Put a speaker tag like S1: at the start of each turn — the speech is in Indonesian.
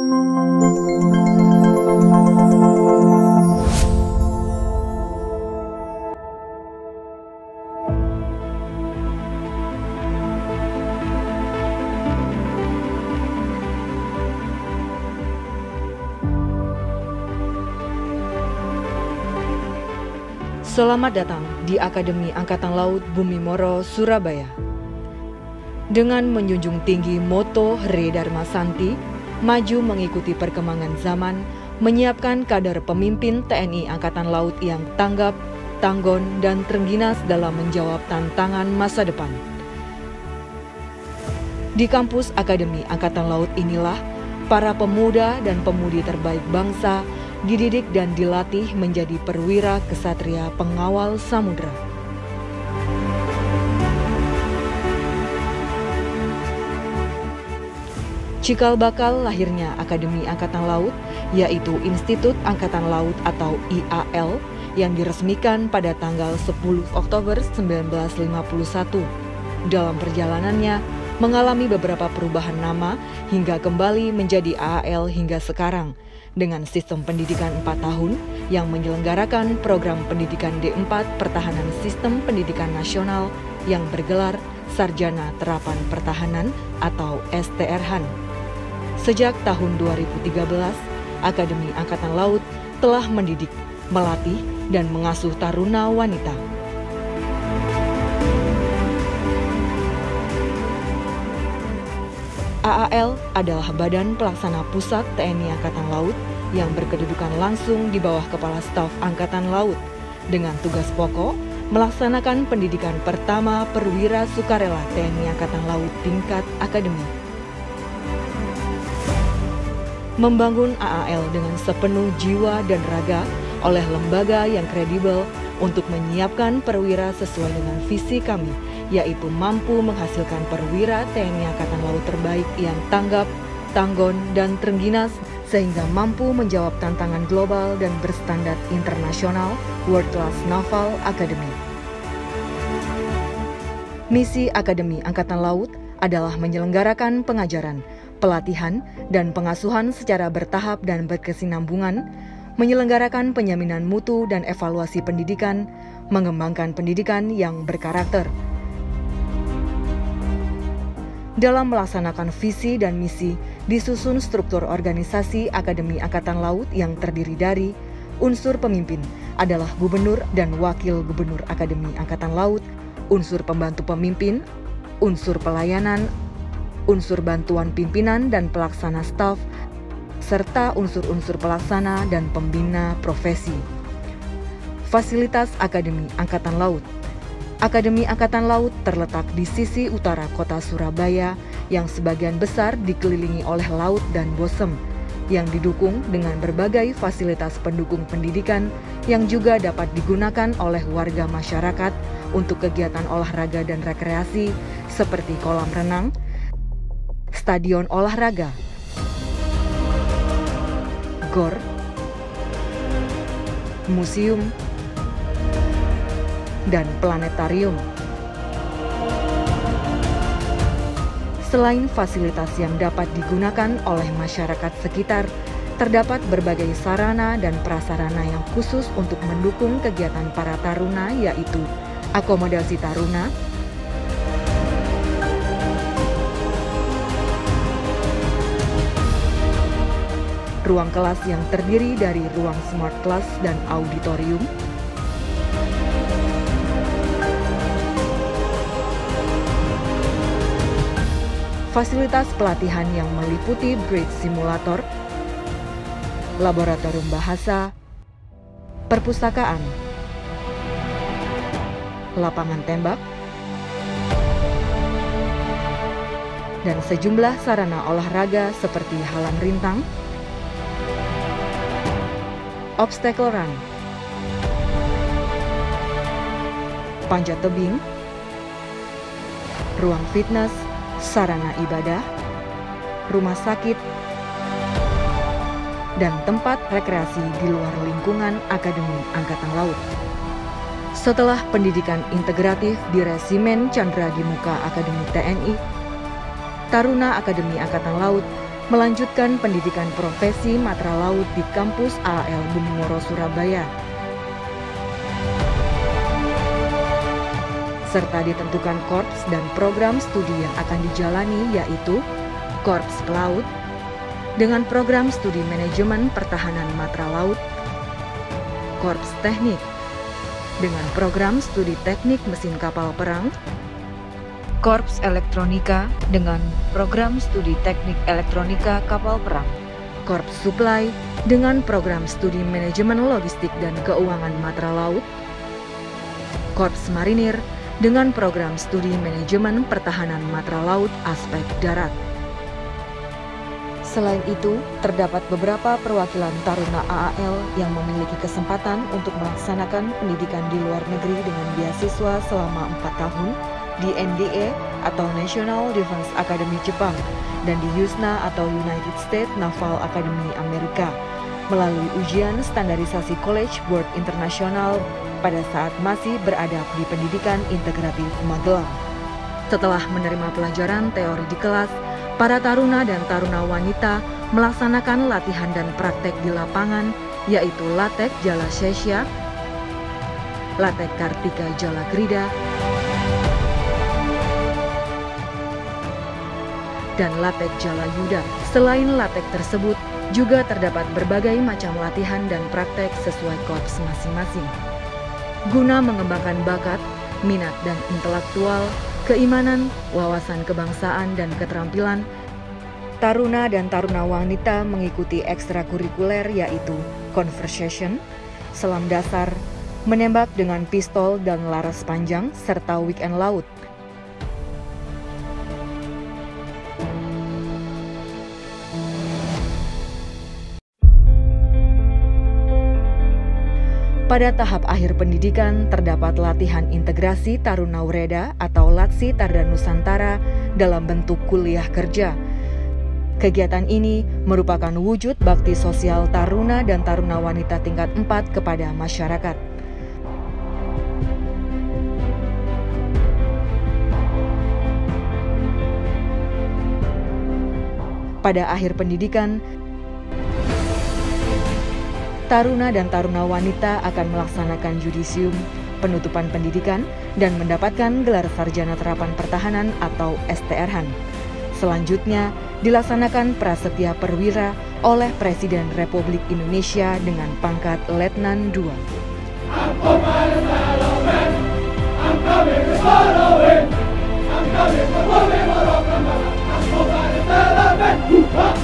S1: Selamat datang di Akademi Angkatan Laut Bumi Moro, Surabaya. Dengan menjunjung tinggi moto Hre Dharma Santi, maju mengikuti perkembangan zaman, menyiapkan kader pemimpin TNI Angkatan Laut yang tanggap, tanggon, dan terengginas dalam menjawab tantangan masa depan. Di kampus Akademi Angkatan Laut inilah, para pemuda dan pemudi terbaik bangsa dididik dan dilatih menjadi perwira kesatria pengawal samudra. Cikal bakal lahirnya Akademi Angkatan Laut, yaitu Institut Angkatan Laut atau IAL, yang diresmikan pada tanggal 10 Oktober 1951. Dalam perjalanannya, mengalami beberapa perubahan nama hingga kembali menjadi AAL hingga sekarang, dengan sistem pendidikan 4 tahun yang menyelenggarakan program pendidikan D4 Pertahanan Sistem Pendidikan Nasional yang bergelar Sarjana Terapan Pertahanan atau STRHAN. Sejak tahun 2013, Akademi Angkatan Laut telah mendidik, melatih, dan mengasuh taruna wanita. AAL adalah badan pelaksana pusat TNI Angkatan Laut yang berkedudukan langsung di bawah Kepala Staf Angkatan Laut dengan tugas pokok melaksanakan pendidikan pertama perwira sukarela TNI Angkatan Laut tingkat akademi. Membangun AAL dengan sepenuh jiwa dan raga oleh lembaga yang kredibel untuk menyiapkan perwira sesuai dengan visi kami, yaitu mampu menghasilkan perwira TNI Angkatan Laut terbaik yang tanggap, tanggon, dan terengginas sehingga mampu menjawab tantangan global dan berstandar internasional World Class Naval Academy. Misi Akademi Angkatan Laut adalah menyelenggarakan pengajaran, pelatihan, dan pengasuhan secara bertahap dan berkesinambungan, menyelenggarakan penyaminan mutu dan evaluasi pendidikan, mengembangkan pendidikan yang berkarakter. Dalam melaksanakan visi dan misi, disusun struktur organisasi Akademi Angkatan Laut yang terdiri dari unsur pemimpin adalah gubernur dan wakil gubernur Akademi Angkatan Laut, unsur pembantu pemimpin, unsur pelayanan, unsur bantuan pimpinan dan pelaksana staf, serta unsur-unsur pelaksana dan pembina profesi. Fasilitas Akademi Angkatan Laut. Akademi Angkatan Laut terletak di sisi utara kota Surabaya yang sebagian besar dikelilingi oleh laut dan bosem, yang didukung dengan berbagai fasilitas pendukung pendidikan yang juga dapat digunakan oleh warga masyarakat untuk kegiatan olahraga dan rekreasi seperti kolam renang, stadion olahraga, gor, museum, dan planetarium. Selain fasilitas yang dapat digunakan oleh masyarakat sekitar, terdapat berbagai sarana dan prasarana yang khusus untuk mendukung kegiatan para taruna, yaitu akomodasi taruna, ruang kelas yang terdiri dari ruang smart class dan auditorium, fasilitas pelatihan yang meliputi bridge simulator, laboratorium bahasa, perpustakaan, lapangan tembak, dan sejumlah sarana olahraga seperti halang rintang, obstacle run, panjat tebing, ruang fitness, sarana ibadah, rumah sakit, dan tempat rekreasi di luar lingkungan Akademi Angkatan Laut. Setelah pendidikan integratif di Resimen Chandra di Muka Akademi TNI, taruna Akademi Angkatan Laut melanjutkan pendidikan profesi Matra Laut di kampus AAL Bumingoro, Surabaya. Serta ditentukan korps dan program studi yang akan dijalani, yaitu Korps Pelaut dengan program studi manajemen pertahanan Matra Laut, Korps Teknik dengan program studi teknik mesin kapal perang, Korps Elektronika dengan program studi teknik elektronika kapal perang, Korps Supply dengan program studi manajemen logistik dan keuangan Matra Laut, Korps Marinir dengan program studi manajemen pertahanan Matra Laut aspek darat. Selain itu, terdapat beberapa perwakilan taruna AAL yang memiliki kesempatan untuk melaksanakan pendidikan di luar negeri dengan beasiswa selama 4 tahun di NDA atau National Defense Academy Jepang dan di USNA atau United States Naval Academy Amerika melalui ujian standarisasi College Board Internasional pada saat masih berada di pendidikan integratif Magelang. Setelah menerima pelajaran teori di kelas, para taruna dan taruna wanita melaksanakan latihan dan praktek di lapangan, yaitu Latek Jala Sesya, Latek Kartika Jala Grida, dan Latek Jala Yuda. Selain latek tersebut, juga terdapat berbagai macam latihan dan praktek sesuai korps masing-masing. Guna mengembangkan bakat, minat dan intelektual, keimanan, wawasan kebangsaan dan keterampilan, taruna dan taruna wanita mengikuti ekstrakurikuler yaitu conversation, selam dasar, menembak dengan pistol dan laras panjang, serta weekend laut. Pada tahap akhir pendidikan, terdapat latihan integrasi Taruna Wreda atau Latsi Tarda Nusantara dalam bentuk kuliah kerja. Kegiatan ini merupakan wujud bakti sosial taruna dan taruna wanita tingkat 4 kepada masyarakat. Pada akhir pendidikan, taruna dan taruna wanita akan melaksanakan judisium, penutupan pendidikan, dan mendapatkan gelar sarjana terapan pertahanan atau STRHAN. Selanjutnya, dilaksanakan prasetya perwira oleh Presiden Republik Indonesia dengan pangkat Letnan II. I'm coming